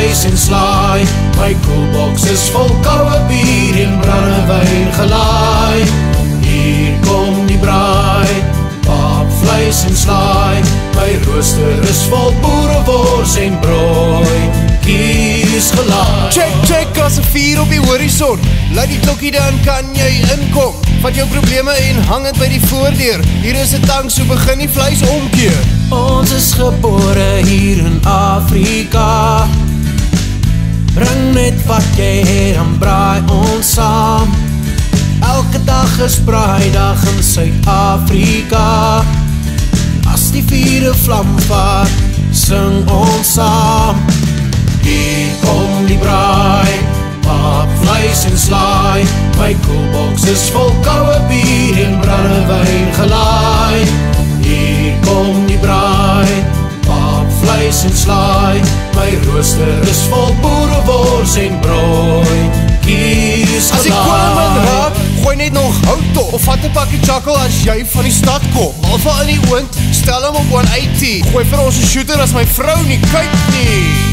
vleis en slaai. My koelbox is vol koue bier en brandewyn gelaai. Hier kom die braai, pap, vleis en slaai. My rooster is vol boerewors en brooi. Kies gelaai. Check, as 'n vuur op die horizon. Laat die klokkie dan kan jy inkom. Vat jou probleme en hang het by die voordeur. Hier is 'n tang, so begin die vleis omkeer. Ons is gebore hier in Afrika. Bring net wat jy het, dan braai ons saam. Elke dag is braaidag in Suid-Afrika. As die vuur 'n vlam vat, sing ons saam. Hier kom die braai, pap, vleis en slaai. My koelbox is vol koue bier en brandewyn gelaai. Hier kom die braai, pap, vleis en slaai. My rooster is vol boerewors en brooi. Kies As die koolman raak, gooi net nog hout op. Of vat 'n pakkie chakkel as jy van die stad kom. Alva in die oond, stel hom op 180. Gooi vir ons 'n shooter as my vrou nie kyk nie.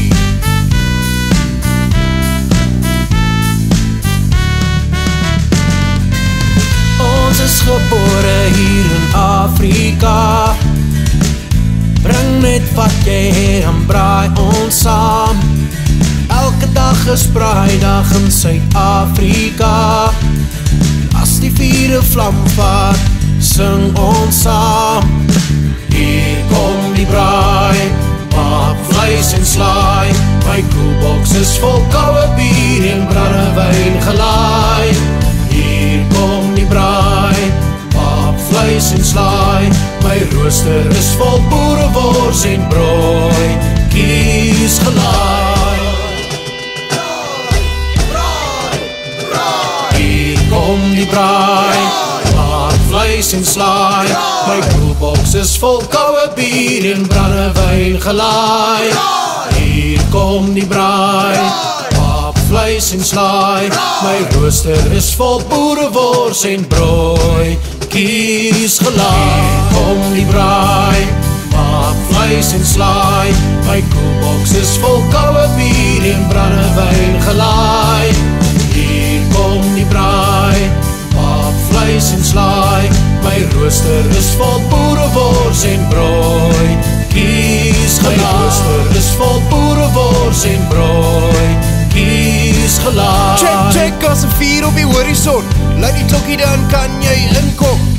Ons is gebore hier in Afrika. Bring net wat jy het, dan braai ons saam. Elke dag is braaidag in Suid-Afrika. As die vuur 'n vlam vat, sing ons saam. Hier kom die braai, pap, vleis en slaai. My koelbox is vol koue bier en brandewyn gelaai. Hier kom die braai, pap, vleis en slaai. My rooster is vol boerewors en brooi. Kies gelaai. Hier kom die braai, pap, vleis en slaai. My koelbox is vol koue bier en brandewyn gelaai. Hier kom die braai, vleis en slaai. My rooster is vol boerewors en brooi. Kies gelaai. Hier kom die braai, pap, vleis en slaai. My koelbox is vol koue bier en brandewyn gelaai. Hier kom die braai, pap, vleis en slaai. My rooster is vol boerewors en brooi. Kies gelaai. My rooster is vol boerewors en brooi. Kies gelaai. Check, as 'n vuur op die horizon. Laat die klokkie dan kan jy inkom.